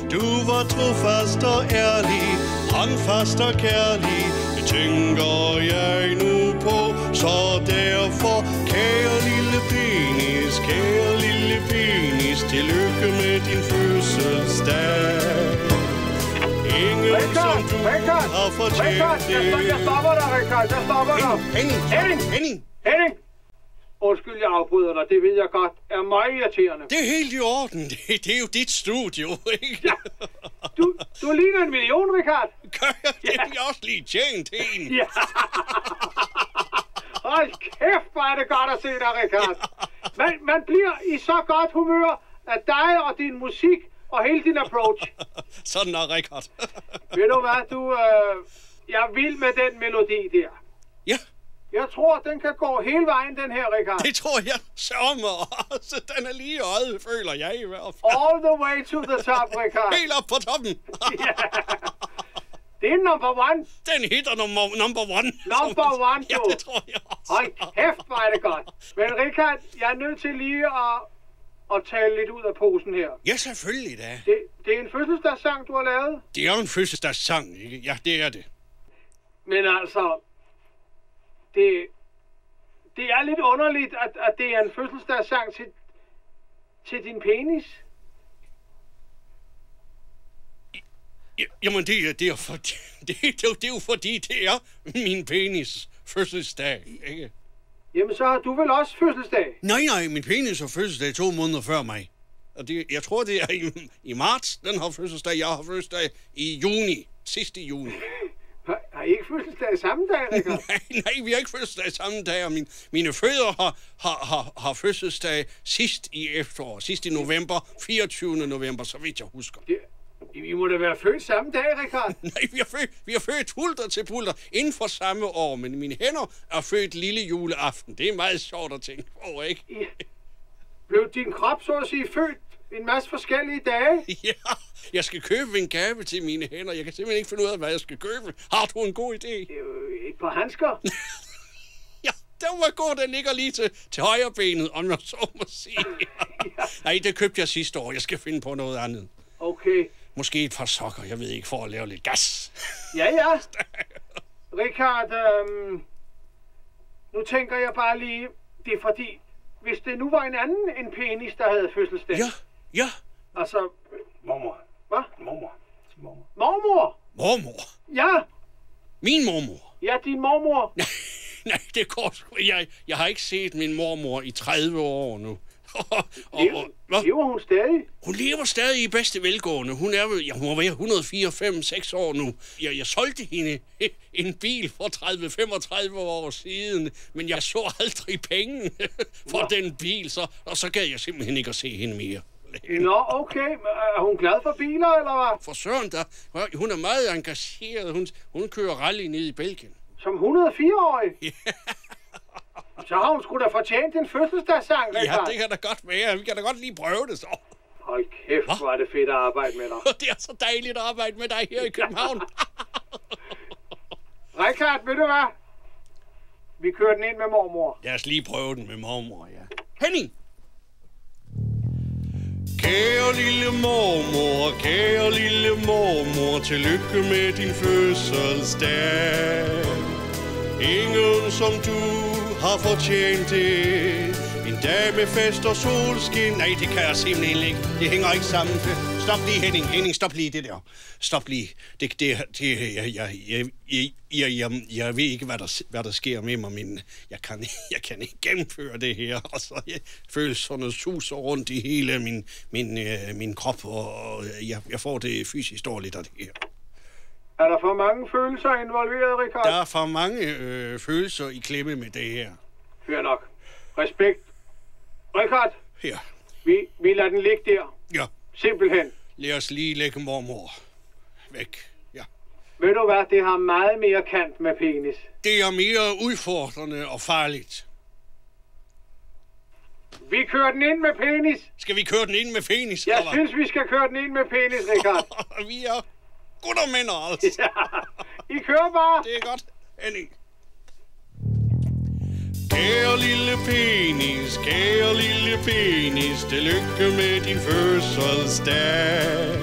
Du var trofast og ærlig, håndfast og kærlig. Det tænker jeg nu på, så derfor, kære lille penis, tillykke med din fødselsdag. Ingen som du har fortjent det. Jeg stopper dig, Richard. Jeg stopper dig. Henning! Undskyld, jeg afbryder dig. Det ved jeg godt er meget irriterende. Det er helt i orden. Det er jo dit studie, ikke? Ja. Du ligner 1 million, Richard. Gør jeg? Det er jeg også lige tjent en. Ja. Hold kæft, hvor er det godt at se dig, Richard. Man bliver i så godt humør af dig og din musik og hele din approach. Sådan er Richard. Ved du hvad, jeg er vild med den melodi der. Ja. Jeg tror, den kan gå hele vejen, den her, Richard. Det tror jeg sørme også. Den er lige i øjet, føler jeg i hvert fald. All the way to the top, Richard. Helt op på toppen. Ja. Det er number one. Den hitter number one. Number one, du. Ja, det tror jeg også. Hold kæft, hvor er det godt. Men Richard, jeg er nødt til lige at tale lidt ud af posen her. Ja, selvfølgelig da. Det er en fødselsdagssang, du har lavet. Det er jo en fødselsdagssang, ikke? Ja, det er det. Men altså, det er lidt underligt, at det er en fødselsdagssang til din penis. Jamen, det er jo fordi, det er min penis fødselsdag, ikke? Jamen, så har du vel også fødselsdag? Nej, min penis har fødselsdag 2 måneder før mig. Og jeg tror, det er i marts, den har fødselsdag. Jeg har fødselsdag i juni, sidste juni. Har I ikke fødselsdag samme dag, Richard? Nej, vi har ikke fødselsdag samme dag, og mine fødder har fødselsdag sidst i efterår, sidst i november, 24. november, så vidt jeg husker. I må da være født samme dag, Richard. Nej, vi har født hulter til pulter inden for samme år, men mine hænder er født lille juleaften. Det er meget sjovt at tænke på, ikke? Blev din krop, så at sige, født en masse forskellige dage? Ja, jeg skal købe en gave til mine hænder. Jeg kan simpelthen ikke finde ud af, hvad jeg skal købe. Har du en god idé? Et par handsker? Ja, den var god. Den ligger lige til højre benet, om jeg så må sige. Ja. Nej, det købte jeg sidste år. Jeg skal finde på noget andet. Okay. Måske et par sokker, jeg ved ikke, for at lave lidt gas. Ja. Richard, nu tænker jeg bare lige, det er fordi, hvis det nu var en anden end penis, der havde fødselsdag. Ja. Altså, Mormor. hvad? Mormor. Mormor? Ja. Min mormor? Ja, din mormor. Nej, det går sgu. Jeg har ikke set min mormor i 30 år nu. Lever hun stadig? Hun lever stadig i bedste velgående. Hun må være 104-5-6 år nu. Jeg solgte hende en bil for 30-35 år siden, men jeg så aldrig penge for den bil, så gad jeg simpelthen ikke at se hende mere. Nå, okay. Er hun glad for biler, eller hvad? For søren da. Hun er meget engageret. Hun kører rally ned i Belgien. Som 104-årig? Ja. Så har hun sgu da fortjent en fødselsdagssang, Richard. Ja, det kan da godt være. Vi kan da godt lige prøve det så. Hold kæft, hvor er det fedt at arbejde med dig. Det er så dejligt at arbejde med dig her i København. Richard, ved du hvad? Vi kører den ind med mormor. Lad os lige prøve den med mormor, ja. Henning! Kære lille mormor, tillykke med din fødselsdag. Ingen som du har fortjent det. En dag med fest og solskin. Nej, det kan jeg simpelthen ikke. Det hænger ikke sammen. Stop lige, Henning. Henning, stop lige det der. Stop lige. Jeg ved ikke, hvad der sker med mig, men jeg kan ikke gennemføre det her. Altså, følelserne suser rundt i hele min krop, og jeg får det fysisk dårligt af det her. Er der for mange følelser involveret, Richard? Der er for mange følelser i klemme med det her. Hør nok. Respekt. Richard. Ja. Vi lader den ligge der. Ja. Simpelthen. Lad os lige lægge mormor væk. Ja. Ved du hvad, det har meget mere kant med penis. Det er mere udfordrende og farligt. Vi kører den ind med penis. Skal vi køre den ind med penis? Jeg synes, vi skal køre den ind med penis, Richard. Vi er guttermænd, altså. Ja. I kører bare. Det er godt, Henning. Kære lille penis, tillykke med din fødselsdag.